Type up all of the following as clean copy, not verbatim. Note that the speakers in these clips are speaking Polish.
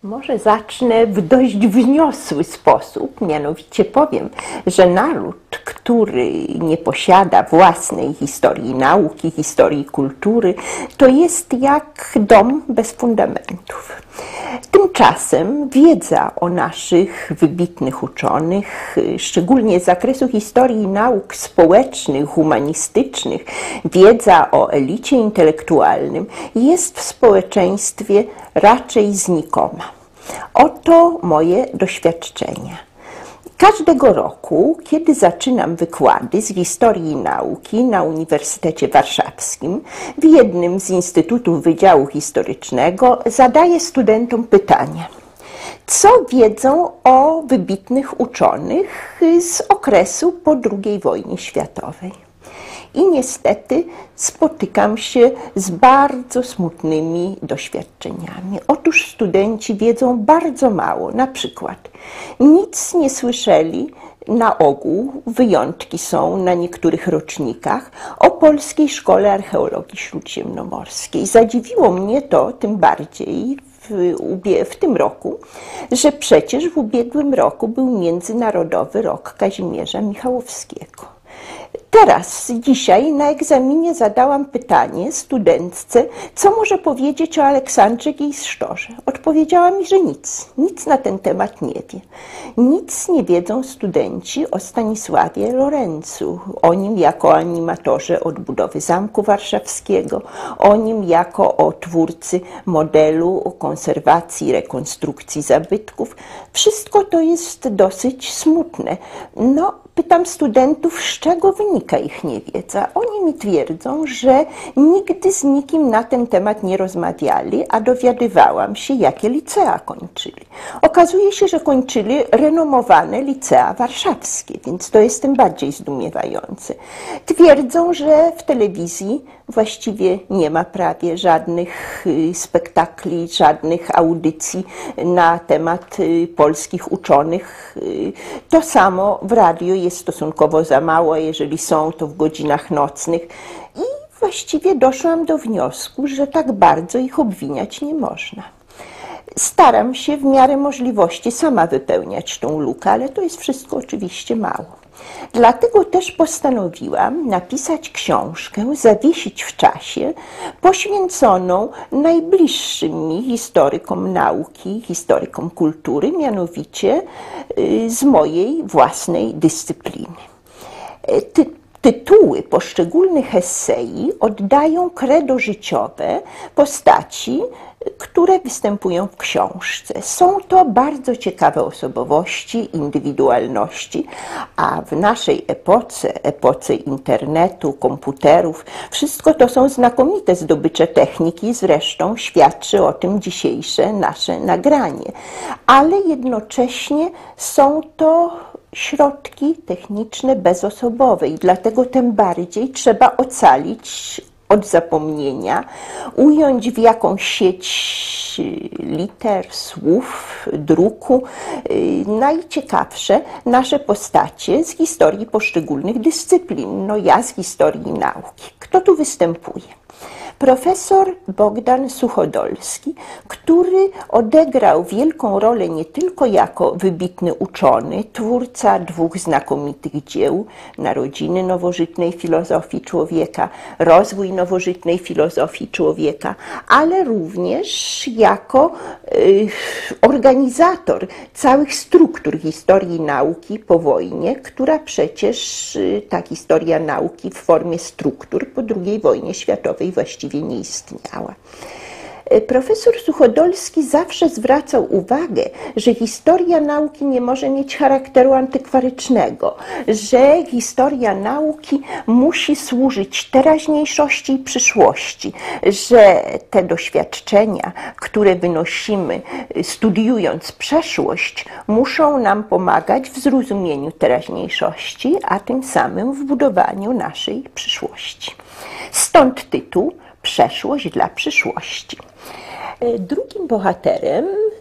Może zacznę w dość wniosły sposób, mianowicie powiem, że naród, który nie posiada własnej historii nauki, historii kultury, to jest jak dom bez fundamentów. Tymczasem wiedza o naszych wybitnych uczonych, szczególnie z zakresu historii nauk społecznych, humanistycznych, wiedza o elicie intelektualnym jest w społeczeństwie raczej znikoma. Oto moje doświadczenia. Każdego roku, kiedy zaczynam wykłady z historii nauki na Uniwersytecie Warszawskim, w jednym z instytutów Wydziału Historycznego zadaję studentom pytania: co wiedzą o wybitnych uczonych z okresu po II wojnie światowej? I niestety spotykam się z bardzo smutnymi doświadczeniami. Otóż studenci wiedzą bardzo mało. Na przykład nic nie słyszeli, na ogół, wyjątki są na niektórych rocznikach, o Polskiej Szkole Archeologii Śródziemnomorskiej. Zadziwiło mnie to tym bardziej w tym roku, że przecież w ubiegłym roku był Międzynarodowy Rok Kazimierza Michałowskiego. Teraz, dzisiaj na egzaminie zadałam pytanie studentce, co może powiedzieć o Aleksandrze Geisztorze. Odpowiedziała mi, że nic na ten temat nie wie. Nic nie wiedzą studenci o Stanisławie Lorencu, o nim jako animatorze odbudowy Zamku Warszawskiego, o nim jako o twórcy modelu o konserwacji, rekonstrukcji zabytków. Wszystko to jest dosyć smutne. Pytam studentów, z czego wynika ich niewiedza. Oni mi twierdzą, że nigdy z nikim na ten temat nie rozmawiali, a dowiadywałam się, jakie licea kończyli. Okazuje się, że kończyli renomowane licea warszawskie, więc to jest tym bardziej zdumiewające. Twierdzą, że w telewizji właściwie nie ma prawie żadnych spektakli, żadnych audycji na temat polskich uczonych. To samo w radiu jest stosunkowo za mało, jeżeli są, to w godzinach nocnych. I właściwie doszłam do wniosku, że tak bardzo ich obwiniać nie można. Staram się w miarę możliwości sama wypełniać tą lukę, ale to jest wszystko oczywiście mało. Dlatego też postanowiłam napisać książkę, zawiesić w czasie, poświęconą najbliższym mi historykom nauki, historykom kultury, mianowicie z mojej własnej dyscypliny. Tytuły poszczególnych esei oddają credo życiowe postaci, które występują w książce. Są to bardzo ciekawe osobowości, indywidualności, a w naszej epoce internetu, komputerów, wszystko to są znakomite zdobycze techniki, zresztą świadczy o tym dzisiejsze nasze nagranie. Ale jednocześnie są to środki techniczne bezosobowe i dlatego tym bardziej trzeba ocalić od zapomnienia, ująć w jakąś sieć liter, słów, druku najciekawsze nasze postacie z historii poszczególnych dyscyplin. Ja z historii nauki. Kto tu występuje? Profesor Bogdan Suchodolski, który odegrał wielką rolę nie tylko jako wybitny uczony, twórca dwóch znakomitych dzieł: Narodziny nowożytnej filozofii człowieka, Rozwój nowożytnej filozofii człowieka, ale również jako organizator całych struktur historii nauki po wojnie, która przecież ta historia nauki w formie struktur po II wojnie światowej właściwie nie istniała. Profesor Suchodolski zawsze zwracał uwagę, że historia nauki nie może mieć charakteru antykwarycznego, że historia nauki musi służyć teraźniejszości i przyszłości, że te doświadczenia, które wynosimy studiując przeszłość, muszą nam pomagać w zrozumieniu teraźniejszości, a tym samym w budowaniu naszej przyszłości. Stąd tytuł: Przeszłość dla przyszłości. Drugim bohaterem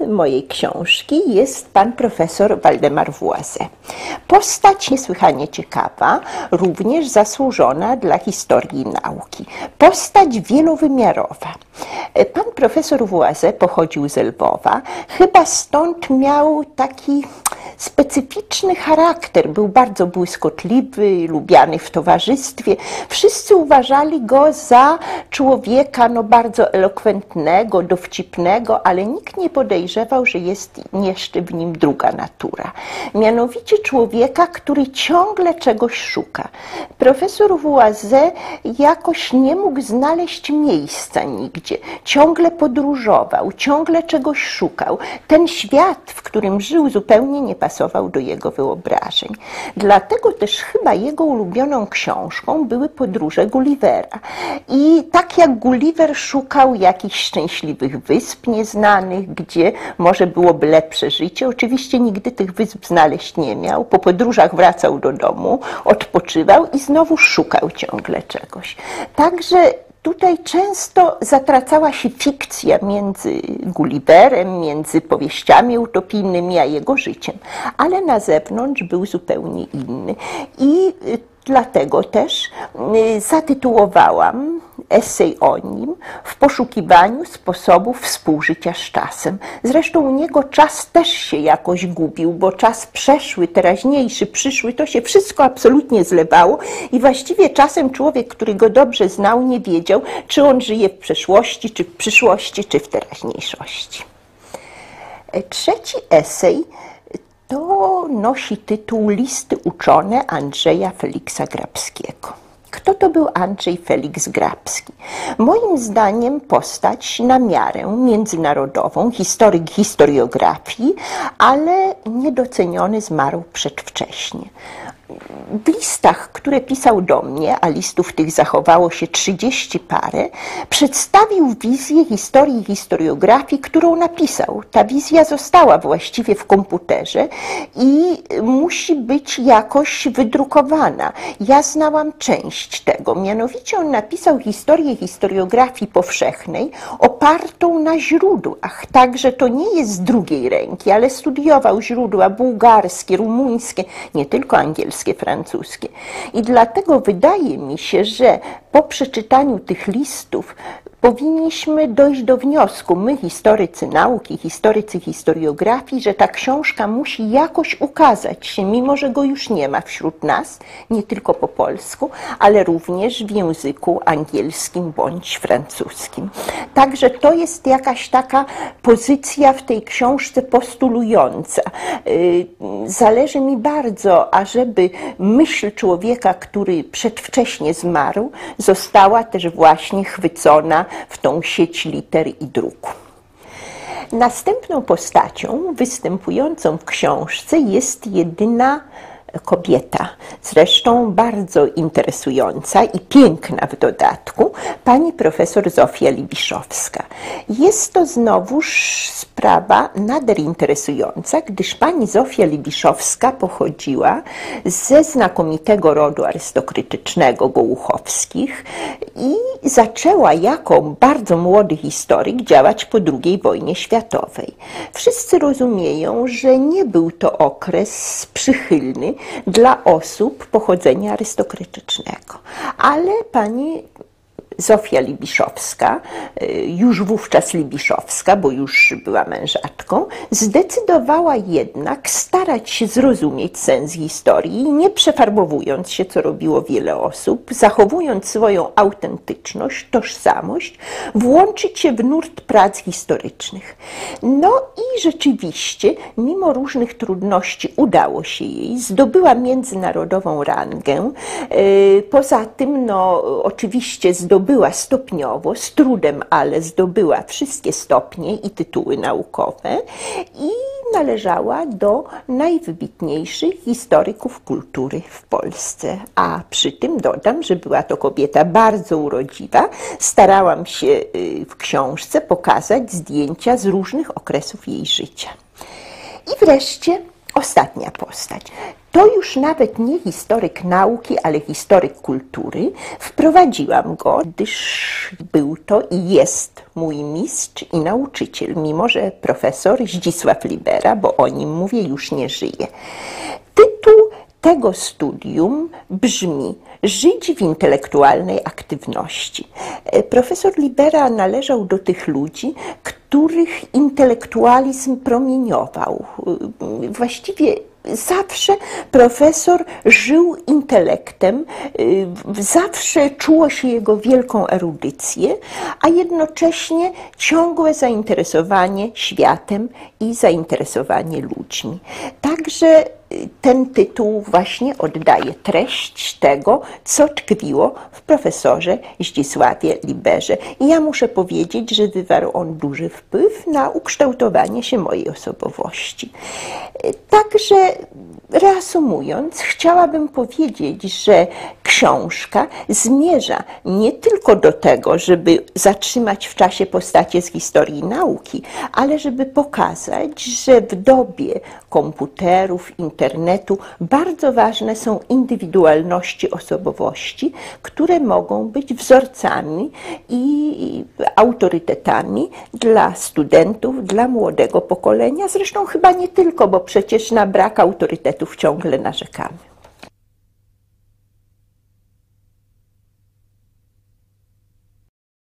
mojej książki jest pan profesor Waldemar Voise. Postać niesłychanie ciekawa, również zasłużona dla historii nauki. Postać wielowymiarowa. Pan profesor Voise pochodził z Lwowa, chyba stąd miał taki specyficzny charakter, był bardzo błyskotliwy, lubiany w towarzystwie. Wszyscy uważali go za człowieka bardzo elokwentnego, dowcipnego, ale nikt nie podejrzewał, że jest jeszcze w nim druga natura. Mianowicie człowieka, który ciągle czegoś szuka. Profesor Voise jakoś nie mógł znaleźć miejsca nigdzie. Ciągle podróżował, ciągle czegoś szukał. Ten świat, w którym żył, zupełnie nie pasował do jego wyobrażeń. Dlatego też chyba jego ulubioną książką były podróże Gullivera. I tak jak Gulliver szukał jakichś szczęśliwych wysp nieznanych, gdzie może byłoby lepsze życie, oczywiście nigdy tych wysp znaleźć nie miał. Po podróżach wracał do domu, odpoczywał i znowu szukał ciągle czegoś. Także tutaj często zatracała się fikcja między Gulliverem, między powieściami utopijnymi a jego życiem, ale na zewnątrz był zupełnie inny. I dlatego też zatytułowałam esej o nim w poszukiwaniu sposobów współżycia z czasem. Zresztą u niego czas też się jakoś gubił, bo czas przeszły, teraźniejszy, przyszły, to się wszystko absolutnie zlewało i właściwie czasem człowiek, który go dobrze znał, nie wiedział, czy on żyje w przeszłości, czy w przyszłości, czy w teraźniejszości. Trzeci esej to nosi tytuł Listy uczone Andrzeja Feliksa Grabskiego. Kto to był Andrzej Feliks Grabski? Moim zdaniem postać na miarę międzynarodową, historyk historiografii, ale niedoceniony, zmarł przedwcześnie. W listach, które pisał do mnie, a listów tych zachowało się 30 parę, przedstawił wizję historii i historiografii, którą napisał. Ta wizja została właściwie w komputerze i musi być jakoś wydrukowana. Ja znałam część tego, mianowicie on napisał historię historiografii powszechnej opartą na źródłach, także to nie jest z drugiej ręki, ale studiował źródła bułgarskie, rumuńskie, nie tylko angielskie, francuskie. I dlatego wydaje mi się, że po przeczytaniu tych listów powinniśmy dojść do wniosku, my historycy nauki, historycy historiografii, że ta książka musi jakoś ukazać się, mimo że go już nie ma wśród nas, nie tylko po polsku, ale również w języku angielskim bądź francuskim. Także to jest jakaś taka pozycja w tej książce postulująca. Zależy mi bardzo, ażeby myśl człowieka, który przedwcześnie zmarł, została też właśnie chwycona w tą sieć liter i druku. Następną postacią występującą w książce jest jedyna kobieta, zresztą bardzo interesująca i piękna w dodatku, pani profesor Zofia Libiszowska. Jest to znowuż sprawa nader interesująca, gdyż pani Zofia Libiszowska pochodziła ze znakomitego rodu arystokratycznego Gołuchowskich i zaczęła jako bardzo młody historyk działać po II wojnie światowej. Wszyscy rozumieją, że nie był to okres przychylny dla osób pochodzenia arystokratycznego. Ale pani Zofia Libiszowska, już wówczas Libiszowska, bo już była mężatką, zdecydowała jednak starać się zrozumieć sens historii, nie przefarbowując się, co robiło wiele osób, zachowując swoją autentyczność, tożsamość, włączyć się w nurt prac historycznych. No i rzeczywiście, mimo różnych trudności udało się jej, zdobyła międzynarodową rangę. Poza tym, no oczywiście zdobyła stopniowo, z trudem, ale zdobyła wszystkie stopnie i tytuły naukowe i należała do najwybitniejszych historyków kultury w Polsce. A przy tym dodam, że była to kobieta bardzo urodziwa. Starałam się w książce pokazać zdjęcia z różnych okresów jej życia. I wreszcie ostatnia postać. to już nawet nie historyk nauki, ale historyk kultury. Wprowadziłam go, gdyż był to i jest mój mistrz i nauczyciel, mimo że profesor Zdzisław Libera, bo o nim mówię, już nie żyje. Tytuł tego studium brzmi Żyć w intelektualnej aktywności. Profesor Libera należał do tych ludzi, których intelektualizm promieniował. Właściwie zawsze profesor żył intelektem, zawsze czuło się jego wielką erudycję, a jednocześnie ciągłe zainteresowanie światem i zainteresowanie ludźmi. Także ten tytuł właśnie oddaje treść tego, co tkwiło w profesorze Zdzisławie Liberze. I ja muszę powiedzieć, że wywarł on duży wpływ na ukształtowanie się mojej osobowości. Także reasumując, chciałabym powiedzieć, że książka zmierza nie tylko do tego, żeby zatrzymać w czasie postacie z historii nauki, ale żeby pokazać, że w dobie komputerów, internetu bardzo ważne są indywidualności osobowości, które mogą być wzorcami i autorytetami dla studentów, dla młodego pokolenia. Zresztą chyba nie tylko, bo przecież na brak autorytetów ciągle narzekamy.